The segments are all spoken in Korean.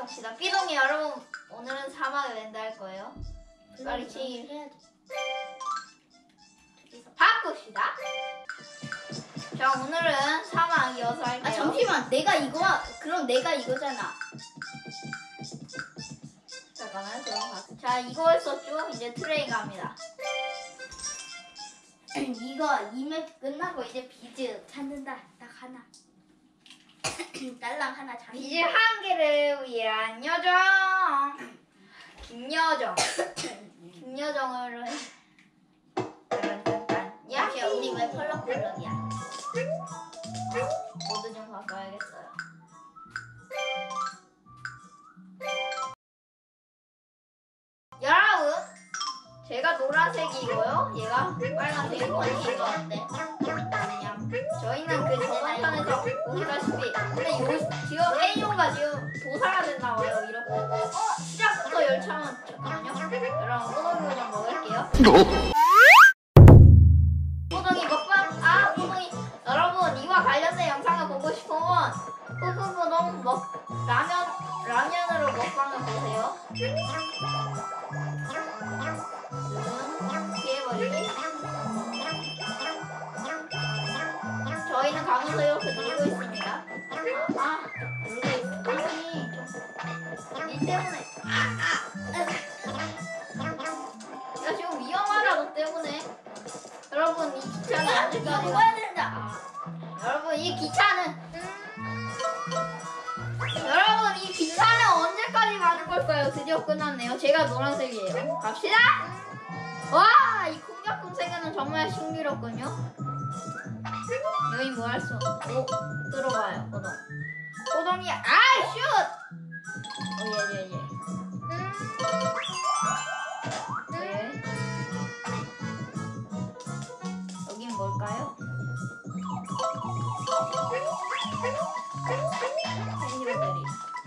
갑시다. 삐동이 여러분, 오늘은 사막에 랜드 할 거예요. 빨리 해야지. 바꿉시다. 자, 오늘은 사막 이어서 할게요. 아 잠시만, 그럼 내가 이거잖아. 잠깐만, 자, 이거 했었죠? 이제 트레인 갑니다. 이거 이 맵 끝나고 이제 비즈 찾는다. 딱 하나. 딸랑 하나 잡. 비즈 한 개를 위한 여정. 김여정. 김여정을 야, 우리 왜 펄럭펄럭이야? 모두 좀 바꿔야겠어요. 여러분, 제가 노란색이고요. 얘가 빨간색이고 이거 어때? 저희는 그 저번 편에서 보시다시피 근데 지금 헤이오가 지금 도사가 됐나봐요. 이렇게 시작부터 열차만 잠깐만요. 여러분 호동이 좀 먹을게요. 호동이 먹방 호동이 여러분 이와 관련된 영상을 보고 싶으면 후후후동 라면으로 먹방을 보세요. 피해버리기. 저희는 가면서 이렇게 놀고 있습니다. 놀고 있어. 아니, 니 때문에. 야, 지금 위험하다, 너 때문에. 여러분, 이 기차는 언제까지 먹어야 된다. 여러분, 이 기차는. 여러분, 이 기차는 언제까지 가는 걸까요? 드디어 끝났네요. 제가 노란색이에요. 갑시다! 와, 이 콩닥콩색은 정말 신기롭군요. 여기 뭐 할 수 없고 들어가요. 호동이 슛! 예. 네. 여긴 뭘까요? 팬이들이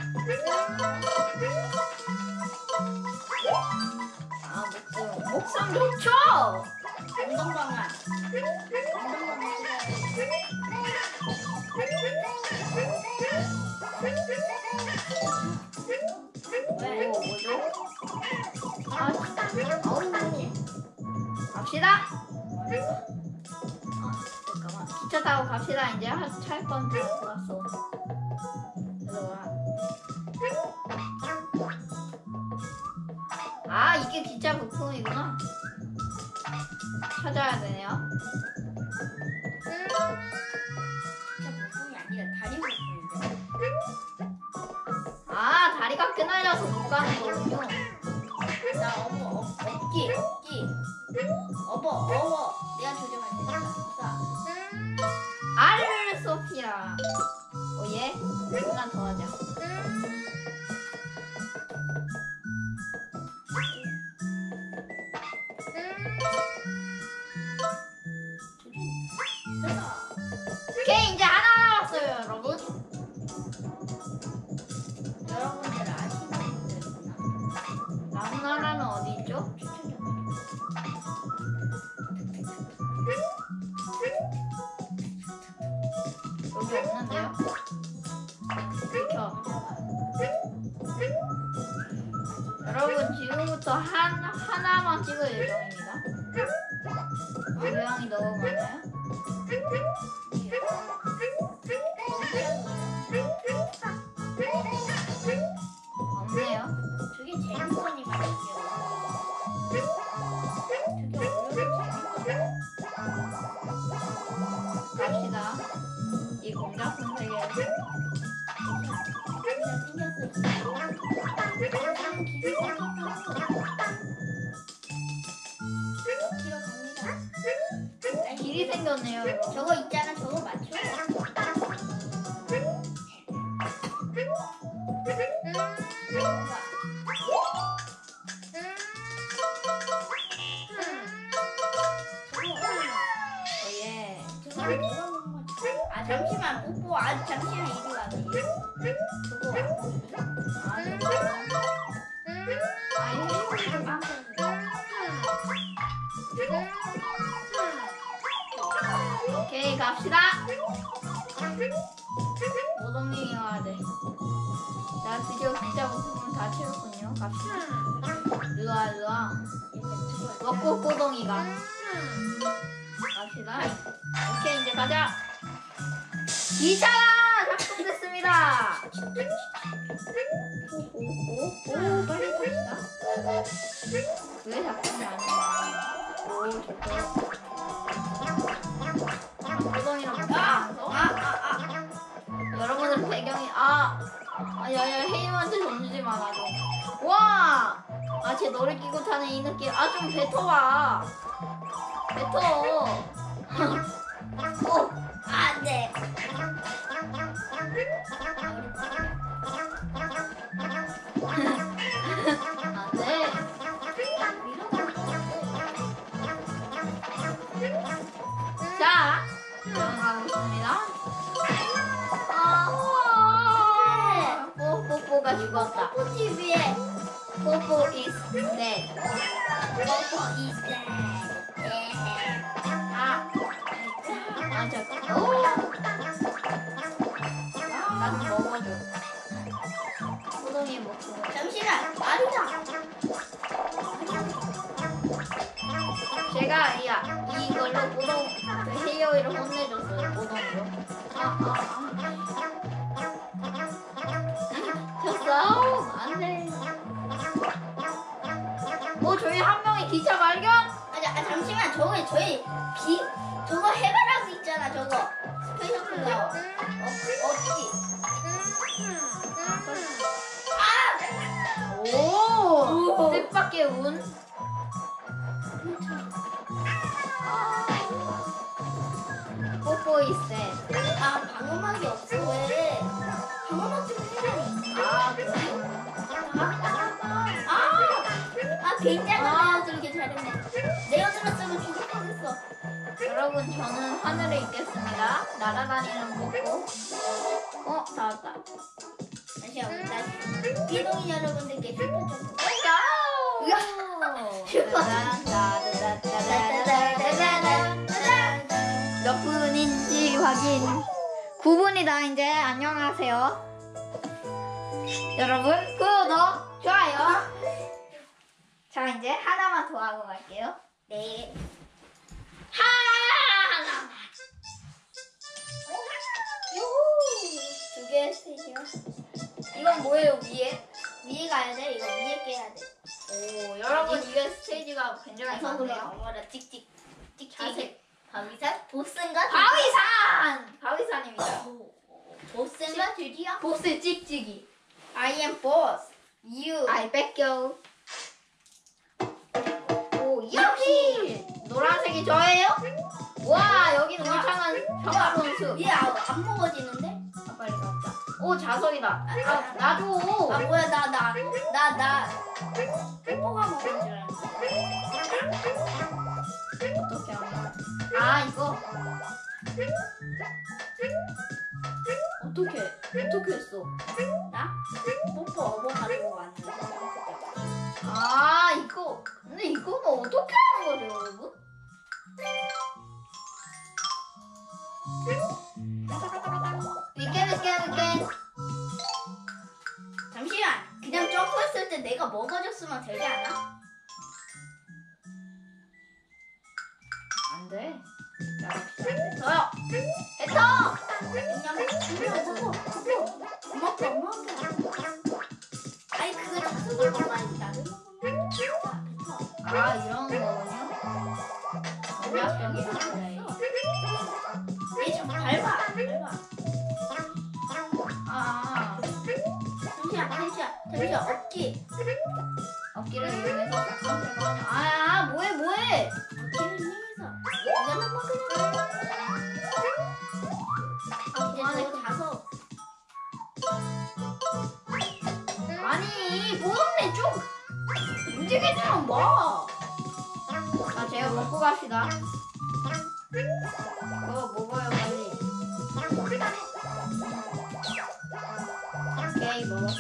목숨 좋죠? 엉덩방아. 왜? 뭐죠? 갑시다. 잠깐만. 기차 타고 갑시다. 이제 찰건 다 들어왔어. 이게 기차 부품이구나. 찾아야 되네요. 부품이 아니라 다리 부품인데. 다리가 끈날려서 못 가는 거군요. 나 업기. 내가 조정할 테니까. 아르르 소피아. 예? 하나 더 하자. 오케이, 이제 하나 남았어요, 여러분. 여러분들 아시는 분들구나. 남은 하나는 어디 있죠? 여기 없는데요? 비켜. 여러분, 지금부터 하나만 찍을 예정입니다. 모양이 너무 많아요? 없네요. 저게 제로선이 말이죠. 저게 어려운 갑시다. 이 공작품 세계에서. 길이 생겼네요. 저거 있잖아, 저거 맞춰. 예. 잠시만, 뽀뽀. 잠시만, 이리 와. 저거 안 보이니? 오케이, 갑시다. 오동님이 와야 돼. 나 드디어 진짜 뽀뽀동이가. 갑시다. 오케이, 이제 가자. 기차가 작동됐습니다. 오, 빨리 갑시다. 왜 작동이 안 해? 오, 좋다. 뽀동이랑 여러분들 배경이 야야 헤이먼트 던지지 마라 좀. 와! 제 너를 끼고 타는 이 느낌. 좀 뱉어봐. 뱉어. 안돼. 안돼. 자, 들어가고 있습니다. 뽀뽀가 죽었다. 뽀뽀 TV에 뽀뽀 is dead. 뽀뽀 is dead. 잠깐. 나도 먹어줘. 호동이 먹고. 잠시만, 말이다. 제가 이걸로 호동 헤어이를 혼내줬어요. 호동이로. 졌어. 안 돼. 저희 한 명이 기차 발견? 잠시만, 저거 해바라기 있잖아, 저거. 스페셜 플라워. 어디? 오! 뜻밖의 운. 뽀뽀 있어. 방어막이 없어, 왜? 방어막 좀 해야지. 굉장히 내어들기 잘했네. 내어들었으면 죽을 뻔했어. 여러분, 저는 하늘에 있겠습니다. 날아다니는 뽀뽀. 다 왔다. 다시 비동인 여러분들께 슈퍼 좀. 몇 분인지 확인. 9분이다. 이제 안녕하세요. 여러분, 구독, 좋아요. 자, 이제 하나만 더 하고 갈게요. 네. 하나만. 두 개 스테이지요. 이건 뭐예요, 위에? 위에 가야 돼. 이거 위에 깨야 돼. 오, 여러분, 이게 스테이지가 굉장히 자석으로 많네요. 어머나 찍찍. 자색. 바위산? 보스인가? 바위산! 바위산입니다. 보스인가? 드디어? 보스 찍찍이. I am boss. You. I 뺏겨. 오, 역시! 노란색이 저예요? 와, 여기는 울창한 평화선수. 얘 안 먹어지는데? 빨리 가자. 오, 자석이다. 나 줘. 뭐야, 나. 뽀뽀가 먹은 줄 알았는데. 어떻게 하냐? 이거. 어떻게 했어? 나? 뽀뽀 어버 가지고 왔는데. 이거. 근데 이거는 어떻게 하는 거죠, 여러분? 위켄. 잠시만. 그냥 점프했을 때 내가 먹어줬으면 되지 않아? 안 돼. 자, 저요. 했어! 고맙다. 아니, 그거 자석을 먹어야지. 나를 이런 거군요. 전략적이야. 얘좀 밟아. 잠시만. 어깨를 이용해서. 뭐해? 어깨를 이용해서. 이거는 뭐 그냥. 이제 저 자석. 보동네 좀 움직이지 좀 마. 제가 먹고 갑시다. 그거 먹어요, 빨리. 오케이, 먹었어.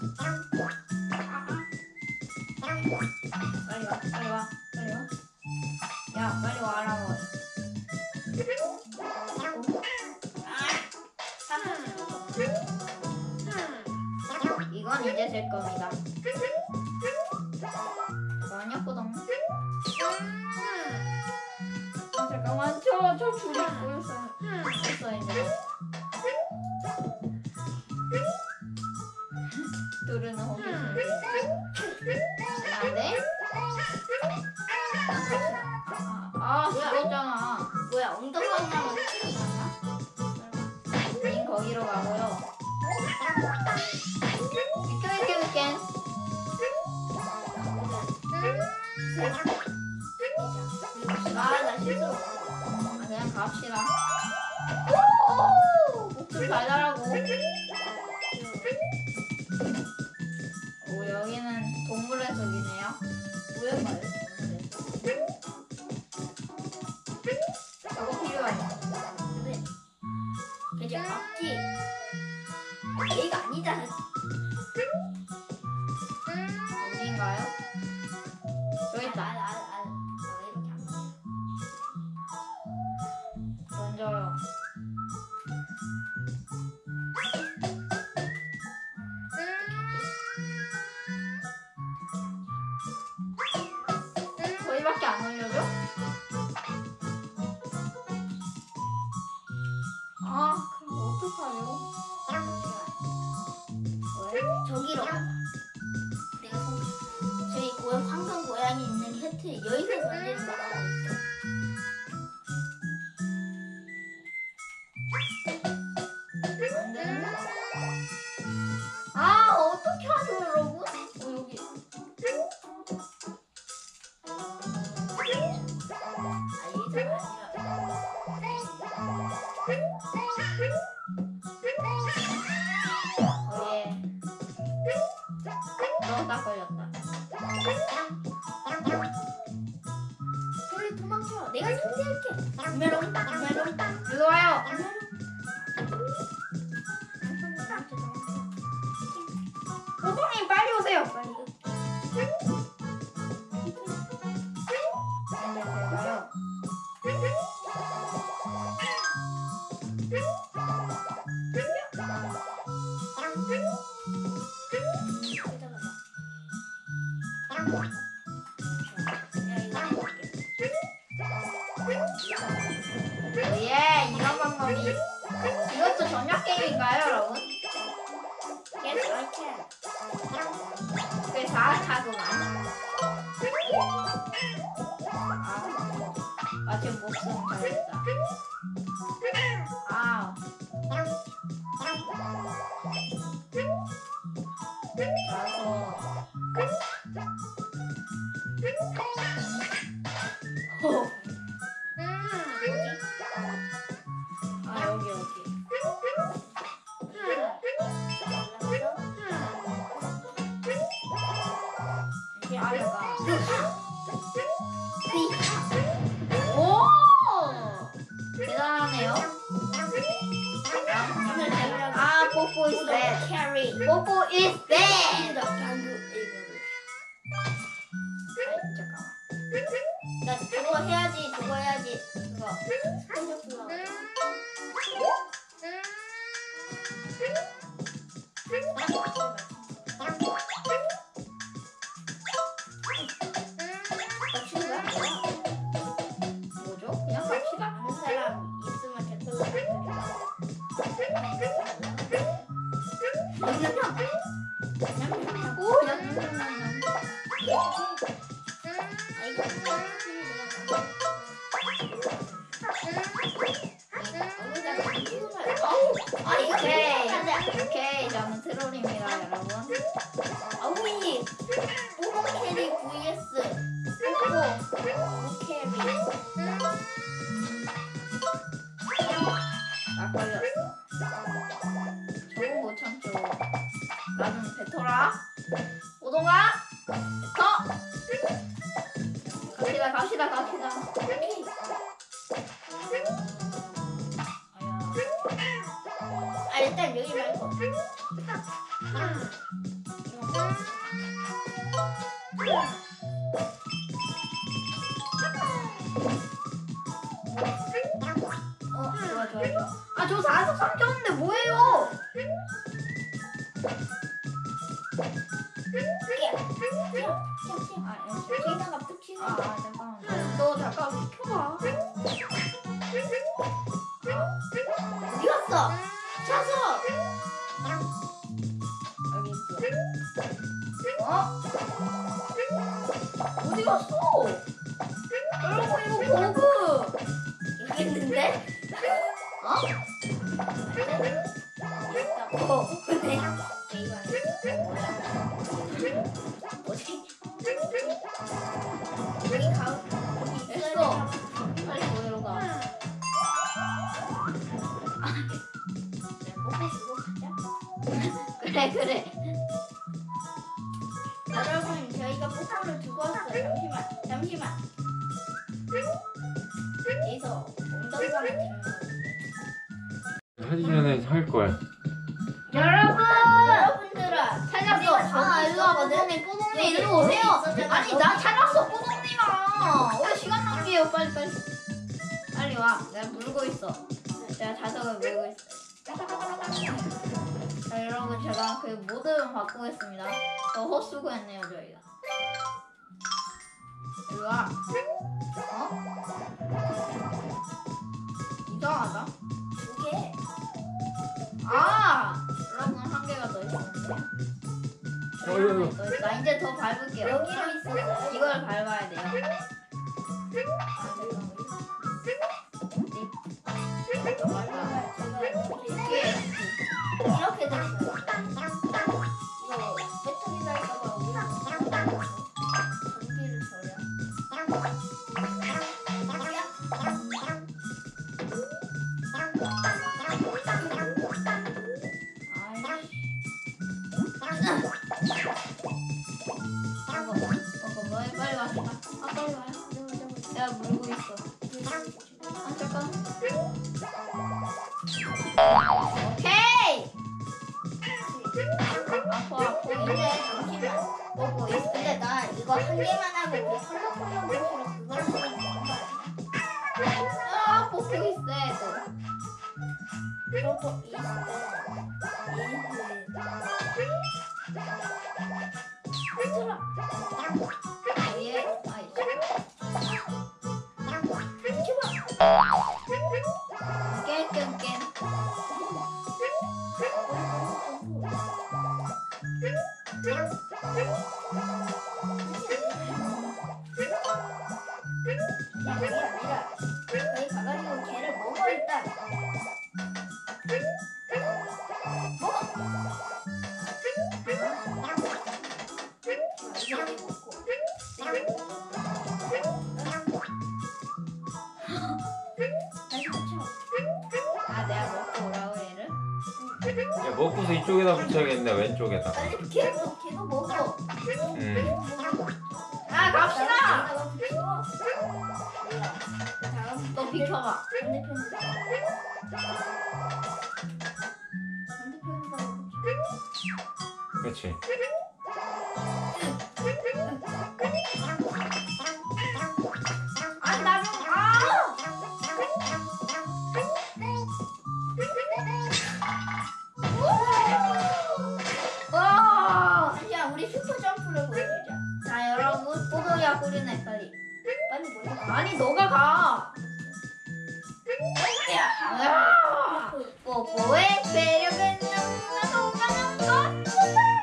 빨리 와. 야, 빨리 와라고. 이건 이제 제 겁니다. 이거 아니야, 꼬동? 저 줄이 보였어요. 있는 누르는 호기심. 안돼? 죽었잖아. 뭐야 엉덩이만 튀어나왔나? 님 거기로 가고요. 비켜비켜. 나 실수. 그냥 갑시다. 목줄 달달하고. 오, 여기는 동물의 숲이네요. 뭐야 말이야? 저거 필요해. 그래. 이제 앞뒤. 얘가 아니잖아. 어딘가요? 저기 있다. 왜 이렇게 안 맞아? 던져요. 저희밖에 안 올려줘? 그럼 어떡하죠? 왜? 저기로 가봐. 내가 저기 황금 고양이 있는 혜트 여기서 던지는 거라고 있어. 안 되는데? 어떻게 하죠, 여러분? 여기. 딱 걸렸다. 빨리 도망쳐. 내가 상대할게. 메롱 메롱. 일로 와요. 호동님 빨리 오세요. 빨리. 근데 제가요. 예, 이런 방법이. 이것도 전략 게임인가요, 여러분? Yes, I can. 꽤 사악하구만. 지금 목숨 잘했다. 여기. 이게 아래가. 오! 대단하네요. 뽀뽀 is bad. Carry. 뽀뽀 is bad. 방금 잠깐만. 나 그거 해야지. 그거 해야지. 그거. 뭐죠? 그냥 갑시다. 아는 사람 있으면 댓글로 남겨줘. 오, 야. 오케이. 저는 트롤입니다, 여러분. 어머니, 뽀뽀 캐리 vs 뽀뽀 캐리. 걸렸어. 저거 못 참죠. 나 좀 뱉어라. 오동아, 뱉어. 갑시다. 일단 여기 말고. 좋아. 저 4석 삼켰는데 뭐예요? 여기다가 붙이는 잠깐만. 너 잠깐 비켜봐. 어디 갔어? 차서 여기 있어. 어디 갔어? 여러분 이거 버그. 여기 있는데? 네. 뭐지? 여기 가. 여기 됐어. 빨리 보이러 가. 그래. 여러분 저희가 뽀뽀를 두고 왔어요. 잠시만. 여기서 엉덩이를 찍는 거. 하기 전에 할 거야. 여러분들아 찾았어. 일로 와봐. 뽀동님 일로 오세요. 아니 나 찾았어 뽀동님아. 왜 시간 낭비해요. 빨리 와. 내가 물고 있어. 제가 자석을 물고 있어. 자 여러분 제가 그 모드 바꾸겠습니다. 저 헛수고했네요 저희가. 일로 와. 이상하다. 두 개. 여러분 한 개가 더 있었는데. 나 이제 더 밟을게요. 여기로 있었어요. 이걸 밟아야 돼요. 이렇게 됐어요. 이거 배터리 달까봐 우리가 전기를 줘요. 빨리 와. 빨리 와요. 내가 물고 있어. 잠깐. 오케이. 아파. 먹고 있어. 근데 나 이거 한 개만 하고 그 컬러컬러 브러쉬로 그걸 쓰면 되는 거 아니야? 뽑히기 세. 그것도 있어. 얘들아. 얘. 깬. 그게 아니라 거기 가가지고 걔를 먹어 일단. 먹어. 이제 먹고. 다시 붙여. 내가 먹고 오라고 얘를. 야, 먹고서 이쪽에다 붙여야겠네. 왼쪽에다. 빨리 걔도 먹어. 갑시다. 다음 너 비켜봐. 반대편으로. 그렇지. 나 좀. 야 우리 슈퍼 점프를 보여주자. 자 여러분 뽀동이야 꼬리네 빨리. 빨리 보여줘. 아니 너가 가. 뽀뽀의 매력은 너무나 녹아난 것.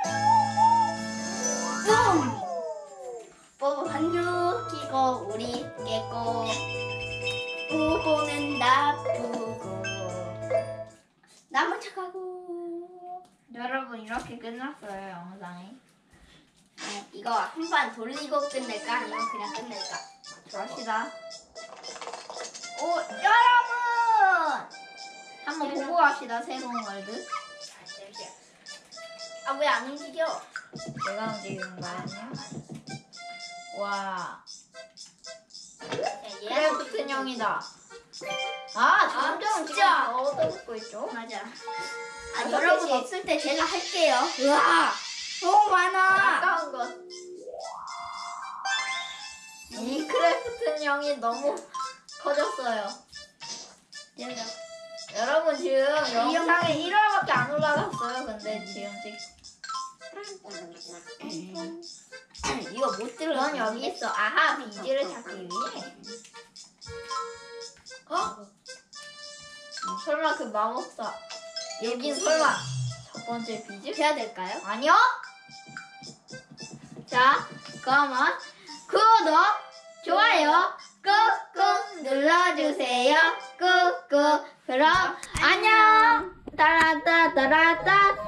뽀뽀 한줄 끼고 우리 깨고 뽀뽀는 나쁘고 나만 착하고. 여러분 이렇게 끝났어요 영상이. 이거 한 번 돌리고 끝낼까 아니면 그냥 끝낼까? 갑시다. 오 여러분 한번 보고 갑시다 새로운 월드. 아 왜 안 움직여? 내가 움직이는 거 아니야? 와 크래프트 형이다. 점점 진짜 얻어먹고 있죠. 맞아. 여러분 없을 때 제가 할게요. 우와 너무 많아. 아까운 것. 이 크래프트 형이 너무 커졌어요. 여러분 지금 영상에 1화밖에 안 올라갔어요. 근데 지금 이거 못 들어. 넌 여기 있어. 아하, 비지를 찾기 위해. 설마 그 마법사. 여긴 설마 첫 번째 비지? 해야 될까요? 아니요. 자, 그러면 구독, 좋아요 꾹꾹 눌러주세요. 꾹꾹. 그럼 안녕. 따라따따라따.